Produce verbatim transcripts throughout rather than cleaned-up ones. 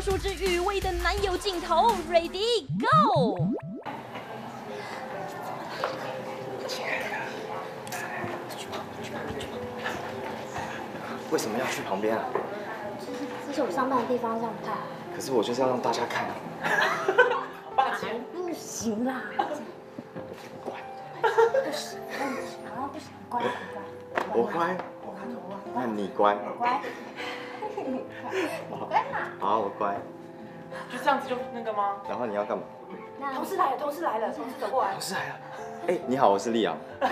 数之余味的男友镜头 ，Ready Go！ 亲爱的，为什么要去旁边啊？ 这是我上班的地方，这样不太好。 可是我就是要让大家看。 霸气！不行啦！ 乖。 不行，不行，啊不行，乖乖乖。 我乖。那你乖。 我乖。乖嘛。 好，我乖。 就这样子就那个吗？ 然后你要干嘛？ 同事来了，同事来了，同事走过来。 同事来了。哎，你好，我是丽阳。 打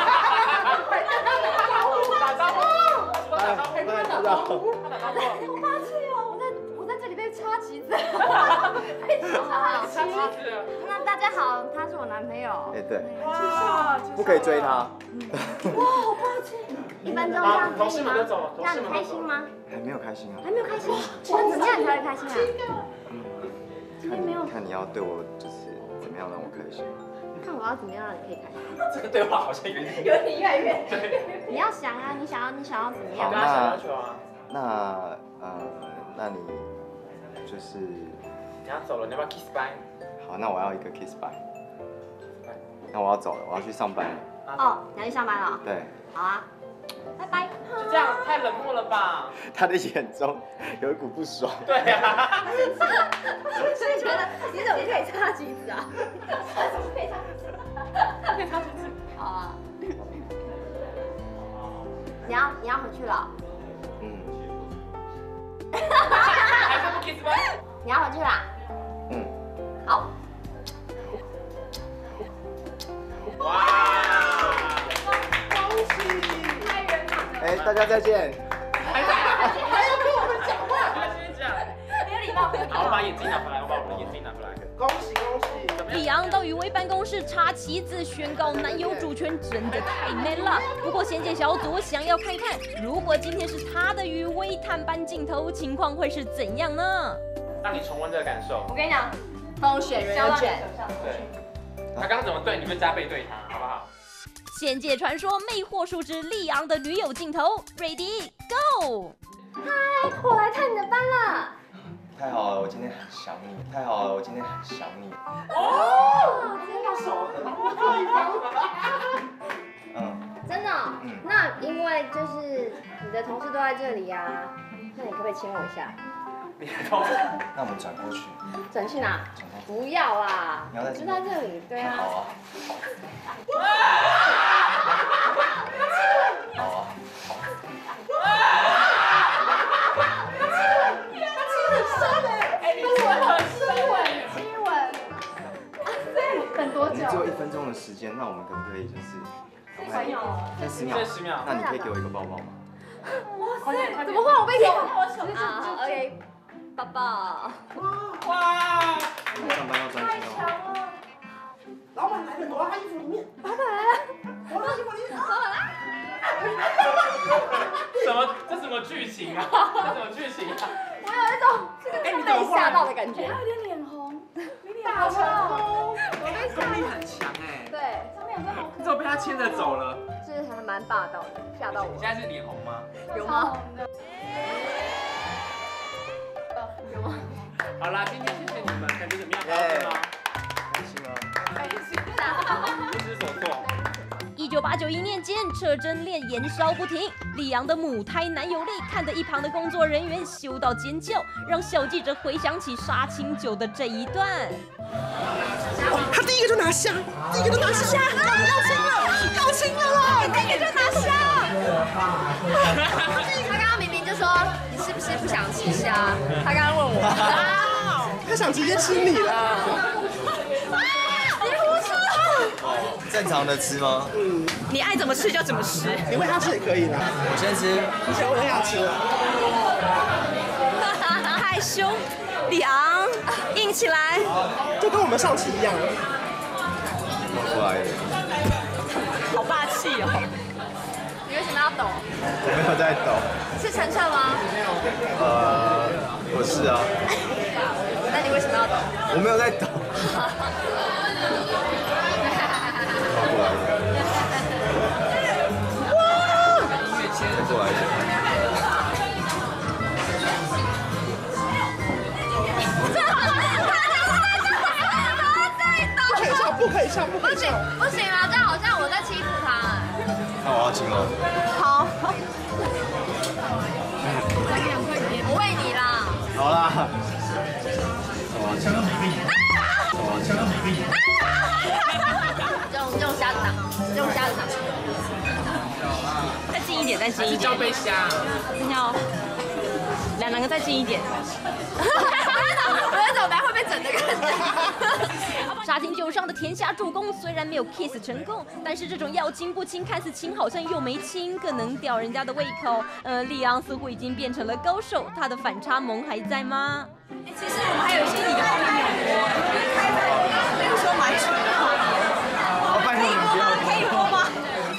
招呼。打招呼。 打招呼。 好霸气哦！我在我在这里被插旗子。被插旗子。那大家好，他是我男朋友。 哎，对。 哇， 不可以追他。 哇，好霸气！一分钟这样可以吗？这样你开心吗？ 还没有开心啊。 还没有开心？那怎么样你才会开心啊？今天没有。 看你要对我就是怎么样让我开心。 看我要怎么样让你可以开心？ 这个对话好像有点有点越来越。对。你要想啊，你想要你想要怎么样？ 跟他想要求啊。 那呃，那你就是你要走了，你要不要 kiss bye？ 好，那我要一个 kiss bye。那我要走了，我要去上班了。 哦，你要去上班了？ 对。 好啊，拜拜。 就这样，太冷漠了吧？ 他的眼中有一股不爽。 对呀。 所以觉得你怎么可以插橘子啊？怎么可以插橘子？ 可以插橘子。 好啊。你要你要回去了。 嗯。 还是不 kiss bye？ 你要回去啦？ 嗯。 好。 哇！ 恭喜！太圆满了。 哎，大家再见。 还在还要跟我们讲话？继续讲。 没有礼貌。 好，我把眼镜拿回来，我把我的眼镜拿回来。恭喜恭喜！ 李阳到余威办公室插旗子，宣告男友主权，真的太 man 了。不过仙界小组想要看看，如果今天是他的余威探班镜头，情况会是怎样呢？ 让你重温这个感受。 我跟你讲，风选人有卷。 对。他刚刚怎么对你，会加倍对他，好不好？ 仙界传说魅惑术之丽昂的女友镜头 ，Ready Go！ 嗨，我来探你的班了。 太好了，我今天很想你。太好了，我今天很想你。 哦，真的手嗯。 真的？嗯。那因为就是你的同事都在这里啊，那你可不可以亲我一下？ 你的同事？ 那我们转过去。 转去哪？不要啦， 你要在就在这里，对啊。 好啊。好啊。 等多久？ 我们只有一分钟的时间，那我们可不可以就是三十秒？ 三十秒。 三十秒。 那你可以给我一个抱抱吗？ 哇塞，怎么会我被抱？好 ，OK， 抱抱。 哇！ 上班要专心哦。 老板来了，躲到他衣服里面。 老板来了， 躲到衣服里面。 老板来。 什么？这什么剧情啊？这什么剧情啊？ 我有一种这个被吓到的感觉。 有点脸红，有点大成功， 功力很强哎。 对，上面有个好可你怎么被他牵着走了？ 是还蛮霸道的，吓到我。 你现在是脸红吗？ 有吗？有吗？ 好啦，今天谢谢你们，感觉怎么样？开心吗？ 开心吗？ 开心。 不知所措。 一九八九一年间，车真恋延烧不停，李阳的母胎男友力看得一旁的工作人员羞到尖叫，让小记者回想起杀青酒的这一段。 哦，他第一个就拿下，第一个就拿下，要亲了，要亲了啦！ 第一个就拿下。他刚刚明明就说你是不是不想吃虾？他刚刚问我， 他想直接吃你啦。 正常的吃吗？ 嗯， 你爱怎么吃就怎么吃。 你喂他吃也可以啦。 我先吃。 你先喂他吃。 害羞，李昂，硬起来， 就跟我们上次一样。 过来。 好霸气哦！ 你为什么要抖？ 我没有在抖。 是晨晨吗？ 呃，我是啊。 那你为什么要抖？ 我没有在抖。过来一点。哇！再过来一点。 不行不行啊，这样好像我在欺负他。 那我要亲了。 好， 我喂你啦。 好啦。我要亲了。我要亲了。 用用虾子打，用虾子打。 再近一点，再近一点。 是叫杯虾。 要两两个再近一点。 我在走，等下会被整的感觉。 杀青九上的甜虾助攻虽然没有 kiss 成功，但是这种要亲不亲，看似亲好像又没亲，更能吊人家的胃口。呃，利昂似乎已经变成了高手，他的反差萌还在吗？ 其实我们还有一些你的画面没有播，比如说买水的画面， 好，拜托你不要。 可以播吗？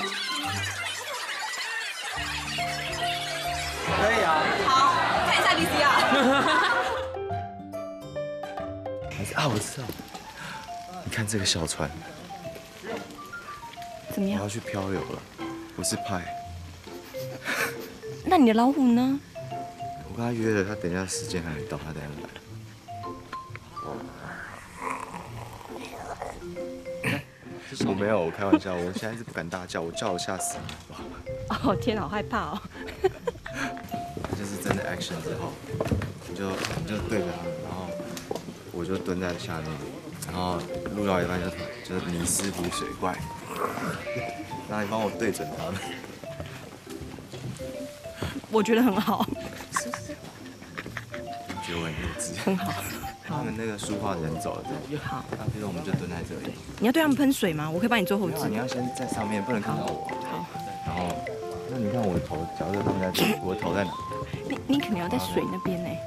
可以啊。 好，看一下 V C R。 还是啊，我知道。你看这个小船， 怎么样？ 我要去漂流了，不是派。 那你的老虎呢？ 我跟他约了，他等一下时间还没到，他等一下来。我没有，我开玩笑，我现在是不敢大叫，我叫我吓死你，好不好？ 哦天哪，好害怕哦！ 就是真的 action 之后，你就你就对着他们，然后我就蹲在下面，然后录到一半就就是尼斯湖水怪，然后你帮我对准他们。 我觉得很好， 我觉得我很幼稚。 很好。 他们那个书画的人走了之后， 好， 那比如说我们就蹲在这里。 你要对他们喷水吗？我可以帮你做后没有啊， 置。 你要先在上面，不能看到我。 好。 然后，那你看我的头，假设他们在这里，我的头在哪？ 你你可能要在水那边呢。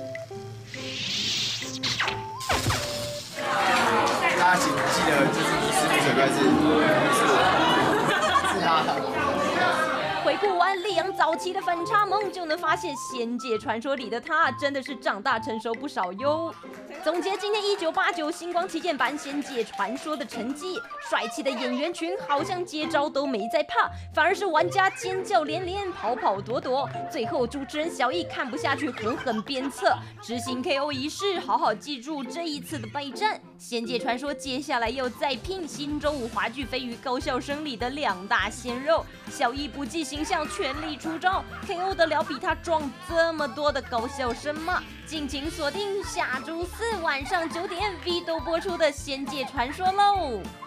大家请记得，就是尼斯湖水怪是是我，是他。 回顾完利昂早期的反差萌，就能发现《仙界传说》里的他真的是长大成熟不少哟。总结今天一九八九星光旗舰版《仙界传说》的成绩，帅气的演员群好像接招都没在怕，反而是玩家尖叫连连，跑跑躲躲。最后主持人小易看不下去，狠狠鞭策，执行 K O 仪式，好好记住这一次的备战。《仙界传说》接下来又再拼新周五华剧飞鱼高校生里的两大鲜肉，小易不计形象，全力出招 ，K O 得了比他壮这么多的高校生吗？敬请锁定下周四晚上九点 V 都播出的《仙界传说》喽。